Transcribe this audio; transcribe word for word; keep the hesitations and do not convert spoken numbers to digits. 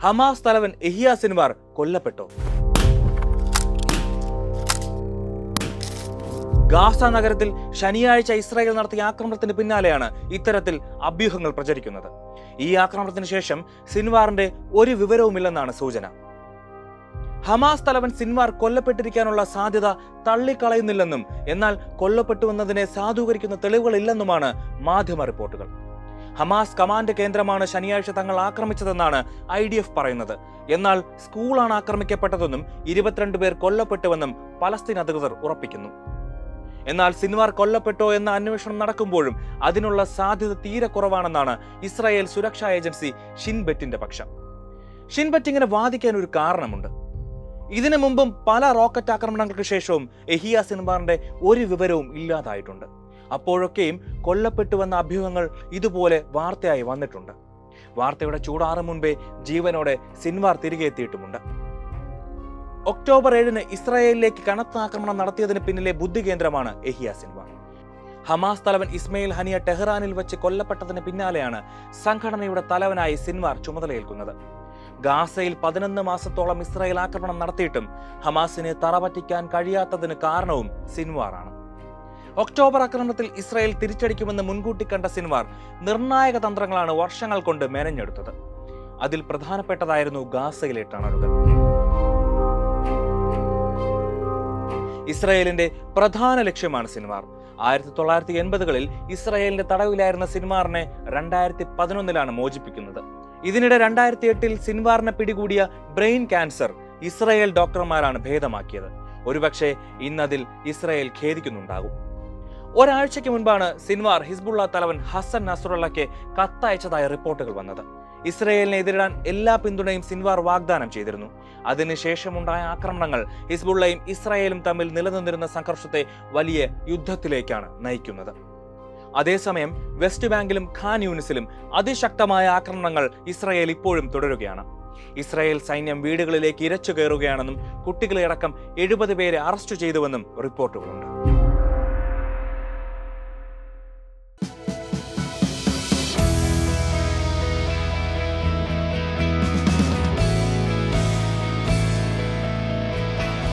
Hamas തലവൻ Yahya Sinwar കൊല്ലപ്പെട്ടോ? Gaza നഗരത്തിൽ ശനിയാഴ്ച ഇസ്രായേൽ നടത്തിയ ആക്രമണത്തിന് പിന്നാലെയാണ് ഇത്തരത്തിൽ അഭ്യൂഹങ്ങൾ പ്രചരിക്കുന്നത്. ഈ ആക്രമണത്തിന് ശേഷം സിൻവാറിന്റെ ഒരു വിവരവുമില്ലെന്നാണ് സൂചന. ഹമാസ് തലവൻ സിൻവാർ കൊല്ലപ്പെട്ടിരിക്കാനുള്ള സാധ്യത തള്ളിക്കളയുന്നില്ലെന്നും എന്നാൽ കൊല്ലപ്പെട്ടുവെന്നതിനെ സാധൂകരിക്കുന്ന തെളിവുകളില്ലെന്നുമാണ് മാധ്യമ റിപ്പോർട്ടുകൾ. ഹമാസ് കമാൻഡ് കേന്ദ്രമാണ് ശനിയാഴ്ച തങ്ങൾ ആക്രമിച്ചതെന്നാണ് ഐ ഡി എഫ് പറയുന്നത്. എന്നാൽ സ്കൂളാണ് ആക്രമിക്കപ്പെട്ടതെന്നും ഇരുപത്തിരണ്ട് പേർ കൊല്ലപ്പെട്ടുവെന്നും പലസ്തീൻ അധികൃതർ ഉറപ്പിക്കുന്നു. എന്നാൽ സിൻവാർ കൊല്ലപ്പെട്ടോ എന്ന അന്വേഷണം നടക്കുമ്പോഴും അതിനുള്ള സാധ്യത തീരെ കുറവാണെന്നാണ് ഇസ്രായേൽ സുരക്ഷാ ഏജൻസി ഷിൻ ബെറ്റിന്റെ പക്ഷം. ഷിൻ ബെറ്റ് ഇങ്ങനെ വാദിക്കാൻ ഒരു കാരണമുണ്ട്. ഇതിനു മുമ്പും പല റോക്കറ്റ് ആക്രമണങ്ങൾക്ക് ശേഷവും യഹിയ സിൻവാറിന്റെ ഒരു വിവരവും ഇല്ലാതായിട്ടുണ്ട്. അപ്പോഴൊക്കെയും കൊല്ലപ്പെട്ടുവെന്ന അഭ്യൂഹങ്ങൾ ഇതുപോലെ വാർത്തയായി വന്നിട്ടുണ്ട്. വാർത്തയുടെ ചൂടാറും മുൻപേ ജീവനോടെ സിൻവാർ തിരികെ എത്തിയിട്ടുമുണ്ട്. ഒക്ടോബർ ഏഴിന് ഇസ്രായേലിലേക്ക് കനത്ത ആക്രമണം നടത്തിയതിന് പിന്നിലെ ബുദ്ധി കേന്ദ്രമാണ് യഹിയ സിൻവാർ. ഹമാസ് തലവൻ ഇസ്മയിൽ ഹനിയ ടെഹ്റാനിൽ വെച്ച് കൊല്ലപ്പെട്ടതിന് പിന്നാലെയാണ് സംഘടനയുടെ തലവനായി സിൻവാർ ചുമതലയേൽക്കുന്നത്. ഗാസയിൽ പതിനൊന്ന് മാസത്തോളം ഇസ്രായേൽ ആക്രമണം നടത്തിയിട്ടും ഹമാസിനെ തറപറ്റിക്കാൻ കഴിയാത്തതിന് കാരണവും സിൻവാറാണ്. ഒക്ടോബർ ആക്രമണത്തിൽ ഇസ്രായേൽ തിരിച്ചടിക്കുമെന്ന് മുൻകൂട്ടി കണ്ട സിൻവാർ നിർണായക തന്ത്രങ്ങളാണ് വർഷങ്ങൾ കൊണ്ട് മെനഞ്ഞെടുത്തത്. അതിൽ പ്രധാനപ്പെട്ടതായിരുന്നു ഗാസയിലെ ടണലുകൾ. ഇസ്രായേലിന്റെ പ്രധാന ലക്ഷ്യമാണ് സിൻവാർ. ആയിരത്തി തൊള്ളായിരത്തി എൺപതുകളിൽ ഇസ്രായേലിന്റെ തടവിലായിരുന്ന സിൻവാറിനെ രണ്ടായിരത്തി പതിനൊന്നിലാണ് മോചിപ്പിക്കുന്നത്. ഇതിനിടെ രണ്ടായിരത്തി എട്ടിൽ സിൻവാറിനെ പിടികൂടിയ ബ്രെയിൻ ക്യാൻസർ ഇസ്രായേൽ ഡോക്ടർമാരാണ് ഭേദമാക്കിയത്. ഒരുപക്ഷെ ഇന്നതിൽ ഇസ്രായേൽ ഖേദിക്കുന്നുണ്ടാകും. ഒരാഴ്ചയ്ക്ക് മുൻപാണ് സിൻവാർ ഹിസ്ബുള്ള തലവൻ ഹസൻ നസ്രുള്ളയ്ക്ക് കത്തയച്ചതായ റിപ്പോർട്ടുകൾ വന്നത്. ഇസ്രായേലിനെ എതിരിടാൻ എല്ലാ പിന്തുണയും സിൻവാർ വാഗ്ദാനം ചെയ്തിരുന്നു. അതിനുശേഷമുണ്ടായ ആക്രമണങ്ങൾ ഹിസ്ബുള്ളയും ഇസ്രായേലും തമ്മിൽ നിലനിന്നിരുന്ന സംഘർഷത്തെ വലിയ യുദ്ധത്തിലേക്കാണ് നയിക്കുന്നത്. അതേസമയം വെസ്റ്റ് ബാങ്കിലും ഖാൻ യൂണിസിലും അതിശക്തമായ ആക്രമണങ്ങൾ ഇസ്രായേൽ ഇപ്പോഴും തുടരുകയാണ്. ഇസ്രായേൽ സൈന്യം വീടുകളിലേക്ക് ഇരച്ചു കയറുകയാണെന്നും കുട്ടികളെ അടക്കം എഴുപത് പേരെ അറസ്റ്റ് ചെയ്തുവെന്നും റിപ്പോർട്ടുകളുണ്ട്.